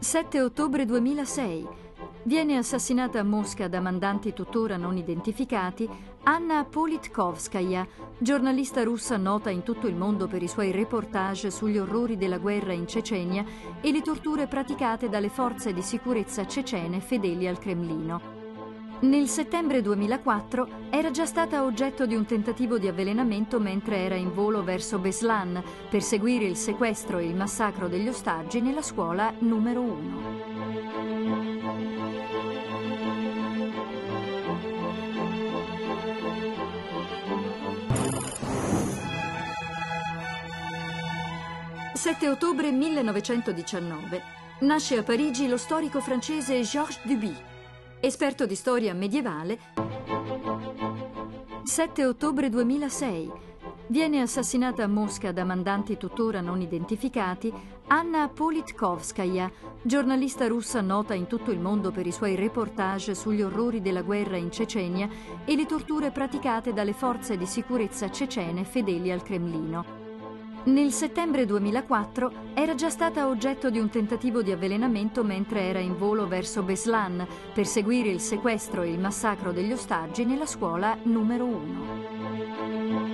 7 ottobre 2006. Viene assassinata a Mosca da mandanti tuttora non identificati Anna Politkovskaya, giornalista russa nota in tutto il mondo per i suoi reportage sugli orrori della guerra in Cecenia e le torture praticate dalle forze di sicurezza cecene fedeli al Cremlino. Nel settembre 2004 era già stata oggetto di un tentativo di avvelenamento mentre era in volo verso Beslan per seguire il sequestro e il massacro degli ostaggi nella scuola numero 1. Il 7 ottobre 1919 nasce a Parigi lo storico francese Georges Duby. Esperto di storia medievale. 7 ottobre 2006. Viene assassinata a Mosca da mandanti tuttora non identificati Anna Politkovskaya, giornalista russa nota in tutto il mondo per i suoi reportage sugli orrori della guerra in Cecenia e le torture praticate dalle forze di sicurezza cecene fedeli al Cremlino. Nel settembre 2004 era già stata oggetto di un tentativo di avvelenamento mentre era in volo verso Beslan per seguire il sequestro e il massacro degli ostaggi nella scuola numero 1.